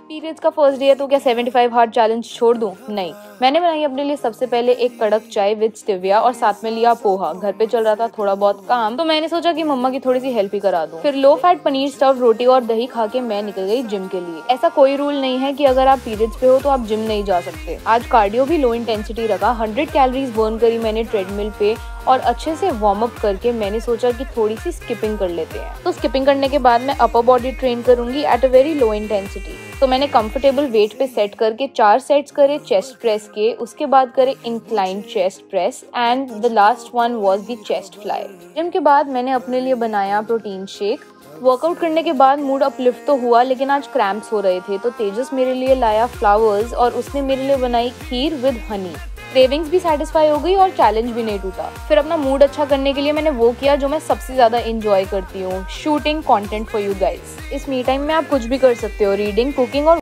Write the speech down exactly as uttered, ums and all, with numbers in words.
Periods का first day है तो क्या पचहत्तर हार्ड चैलेंज छोड़ दूं? नहीं, मैंने बनाई अपने लिए सबसे पहले एक कड़क चाय विद स्टेविया और साथ में लिया पोहा। घर पे चल रहा था थोड़ा बहुत काम, तो मैंने सोचा कि मम्मा की थोड़ी सी हेल्प ही करा दूं। फिर लो फैट पनीर स्टफ रोटी और दही खा के मैं निकल गई जिम के लिए। ऐसा कोई रूल नहीं है कि अगर आप पीरियड्स पे हो तो आप जिम नहीं जा सकते। आज कार्डियो भी लो इंटेंसिटी रखा, हंड्रेड कैलोरीज बर्न करी मैंने ट्रेडमिल पे और अच्छे से वार्म अप करके मैंने सोचा कि थोड़ी सी स्किपिंग कर लेते हैं। तो स्किपिंग करने के बाद मैं अपर बॉडी ट्रेन करूंगी at a very low intensity. तो मैंने कंफर्टेबल वेट पे सेट करके चार सेट्स करे चेस्ट प्रेस के, उसके बाद करे incline chest press and the last one was the chest fly. Gym के बाद मैंने अपने लिए बनाया प्रोटीन शेक। वर्कआउट करने के बाद मूड अपलिफ्ट तो हुआ, लेकिन आज क्रैम्प्स हो रहे थे तो तेजस मेरे लिए लाया फ्लावर्स और उसने मेरे लिए बनाई खीर विद हनी। क्रेविंग्स भी सेटिस्फाई हो गई और चैलेंज भी नहीं टूटा। फिर अपना मूड अच्छा करने के लिए मैंने वो किया जो मैं सबसे ज्यादा एंजॉय करती हूँ, shooting content for you guys. इस मी टाइम में आप कुछ भी कर सकते हो, रीडिंग, कुकिंग और